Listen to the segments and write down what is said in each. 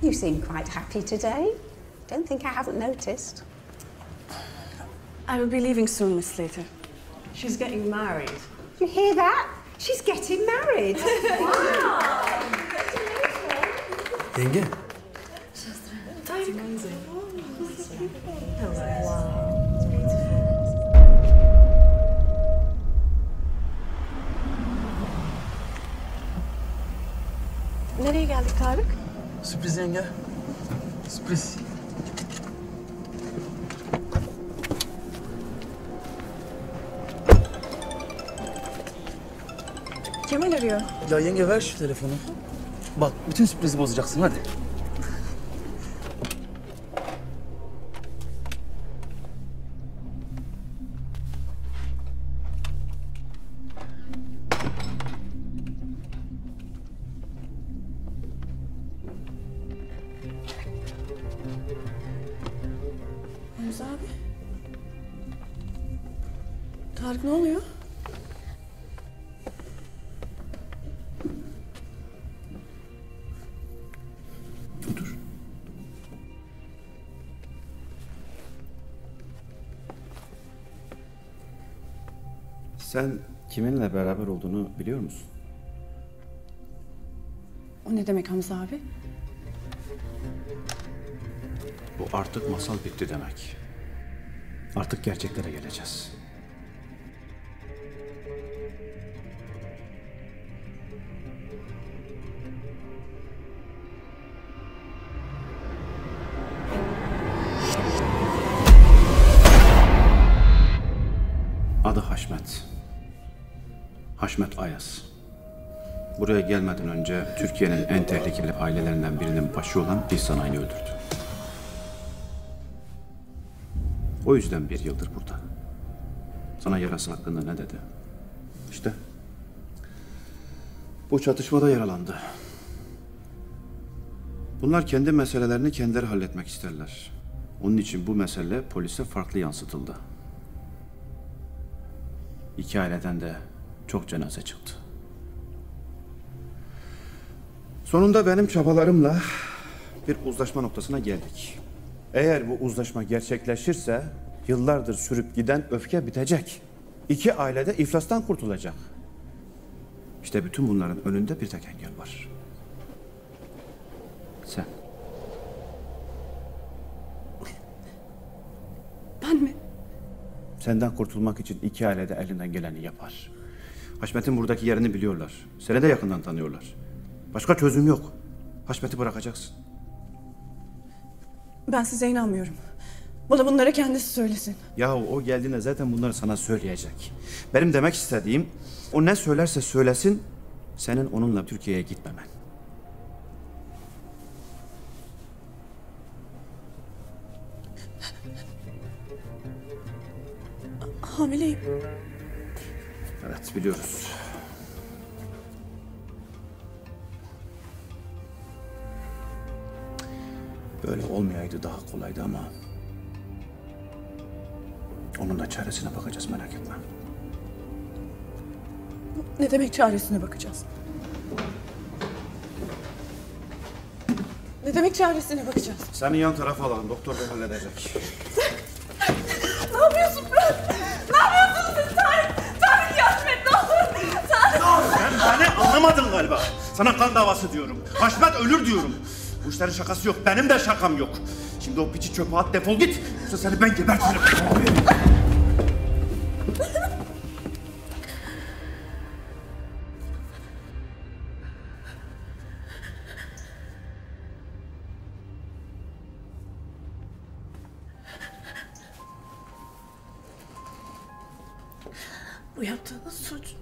You seem quite happy today. Don't think I haven't noticed. I will be leaving soon, Miss Slater. She's getting married. You hear that? She's getting married. Wow! Yenge. That's amazing. Wow. Nereye geldik Tarık? Sürpriz yenge. Sürpriz. Kemal arıyor. Ya yenge ver şu telefonu. Bak bütün sürprizi bozacaksın hadi. Hamza abi. Tarık ne oluyor? Otur. Sen kiminle beraber olduğunu biliyor musun? O ne demek Hamza abi? Bu artık masal bitti demek. Artık gerçeklere geleceğiz. Adı Haşmet. Haşmet Ayaz. Buraya gelmeden önce Türkiye'nin en tehlikeli ailelerinden birinin başı olan İhsan Ayn'ı öldürdü. O yüzden bir yıldır burada. Sana yarası hakkında ne dedi? İşte bu çatışmada yaralandı. Bunlar kendi meselelerini kendileri halletmek isterler. Onun için bu mesele polise farklı yansıtıldı. İki aileden de çok cenaze çıktı. Sonunda benim çabalarımla bir uzlaşma noktasına geldik. Eğer bu uzlaşma gerçekleşirse yıllardır sürüp giden öfke bitecek. İki aile de iflastan kurtulacak. İşte bütün bunların önünde bir tek engel var. Sen. Ben mi? Senden kurtulmak için iki aile de elinden geleni yapar. Haşmet'in buradaki yerini biliyorlar. Seni de yakından tanıyorlar. Başka çözüm yok. Haşmet'i bırakacaksın. Ben size inanmıyorum. Bana bunları kendisi söylesin. Ya o geldiğinde zaten bunları sana söyleyecek. Benim demek istediğim, o ne söylerse söylesin, senin onunla Türkiye'ye gitmemen. Hamileyim. Evet, biliyoruz. Böyle olmayaydı daha kolaydı ama onun da çaresine bakacağız, merak etme. Ne demek çaresine bakacağız? Ne demek çaresine bakacağız? Seni yan tarafa alalım, doktor bey halledecek. Ne yapıyorsun ben? Ne yapıyorsunuz siz Tarık? Tarık yardım et ne olur. Tarık. Sen beni anlamadın galiba. Sana kan davası diyorum. Haşmet ölür diyorum. Bu işlerin şakası yok. Benim de şakam yok. Şimdi o piçi çöpe at, defol git. Yoksa seni ben gebertirim. Bu yaptığınız suç.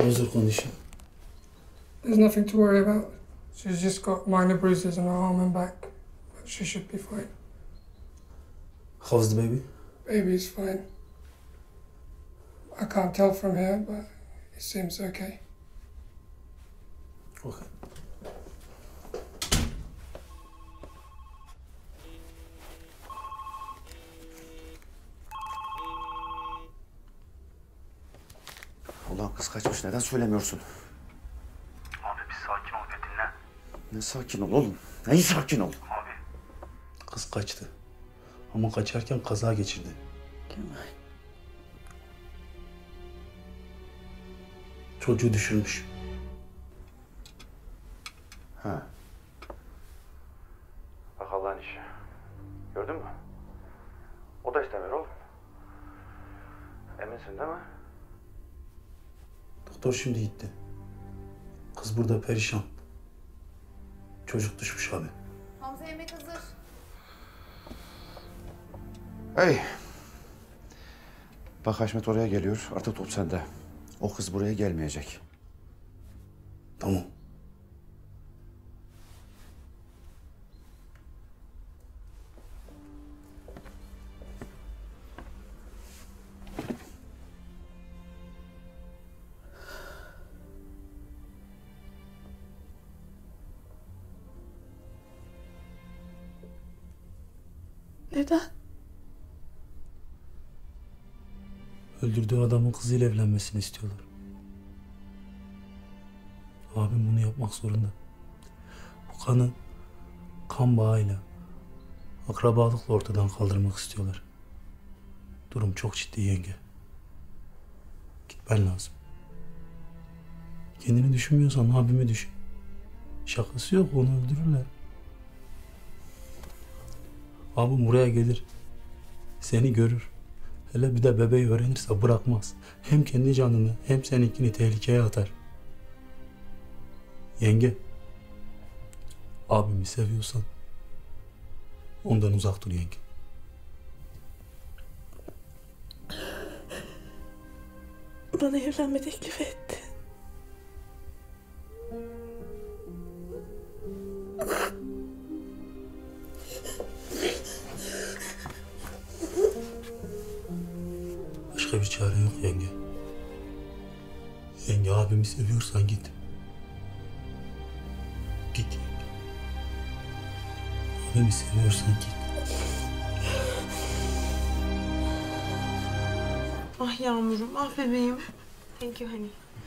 How's her condition? There's nothing to worry about. She's just got minor bruises on her arm and back, but she should be fine. How's the baby? Baby's fine. I can't tell from here, but it seems okay. Okay. Ulan kız kaçmış, neden söylemiyorsun? Abi bir sakin ol ve dinle. Ne sakin ol oğlum, neyi sakin ol? Abi Kız kaçtı. Ama kaçarken kaza geçirdi. Çocuğu düşürmüş. Ha. Bak Allah'ın işi. Gördün mü? O da istemiyor oğlum. Eminsin değil mi? Doktor şimdi gitti. Kız burada perişan. Çocuk düşmüş abi. Hamza yemek hazır. Hey. Bak Haşmet oraya geliyor. Artık top sende. O kız buraya gelmeyecek. Tamam. Neden? Öldürdüğü adamın kızıyla evlenmesini istiyorlar. Abim bunu yapmak zorunda. Bu kanı kan bağıyla, akrabalıkla ortadan kaldırmak istiyorlar. Durum çok ciddi yenge. Gitmen lazım. Kendini düşünmüyorsan abimi düşün. Şakası yok, onu öldürürler. Abim buraya gelir. Seni görür. Hele bir de bebeği öğrenirse bırakmaz. Hem kendi canını hem seninkini tehlikeye atar. Yenge, abimi seviyorsan ondan uzak dur yenge. Bana evlenme teklif etti. Başka bir çare yok yenge. Yenge, abimi seviyorsan git. Git yenge. Abimi seviyorsan git. Ah Yağmur'um, ah bebeğim. Thank you honey.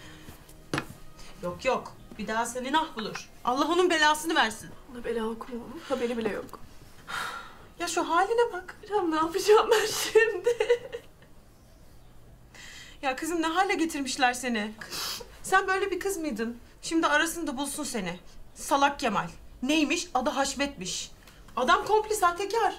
Yok yok, bir daha seni nah bulur. Allah onun belasını versin. Ona bela okumam. Haberi bile yok. Ya şu haline bak. Hocam ne yapacağım ben şimdi? Ya kızım ne hale getirmişler seni. Sen böyle bir kız mıydın? Şimdi arasın da bulsun seni. Salak Kemal. Neymiş? Adı Haşmet'miş. Adam komple sahtekar.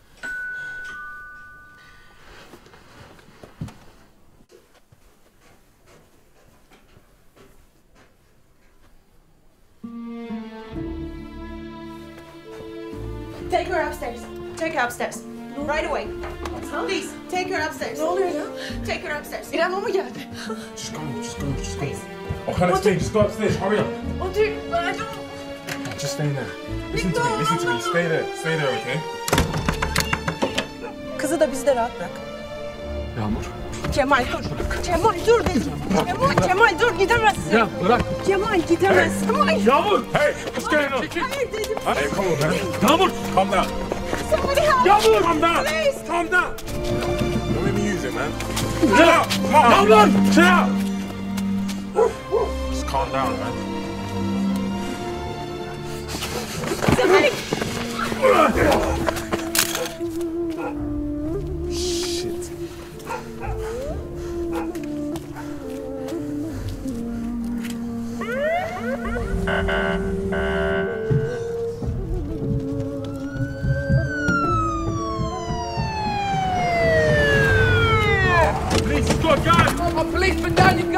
Take her upstairs. Take her upstairs. Right away. Please, take her upstairs. Ne oluyor ya? Take her upstairs. İrem o mu geldi? just go. I can't explain, just go upstairs, hurry up. O değil. Ben de... Just stay there. Listen to me, stay there, okay? Kızı da bizde rahat bırak. Yağmur. Kemal dur. Kemal dur dedim. Kemal dur gidemezsin. Ya bırak. Kemal gidemezsin. Kemal. Yağmur! Hey, what's going on? Hayır dedim. Hey, come on, man. Yağmur! Calm down. Somebody help. Yağmur! Calm down! Please. Calm down! Don't let me use it, man. Chill out! Yağmur! Chill out! Just calm down, man. Shit. Police, got guys! A policeman down your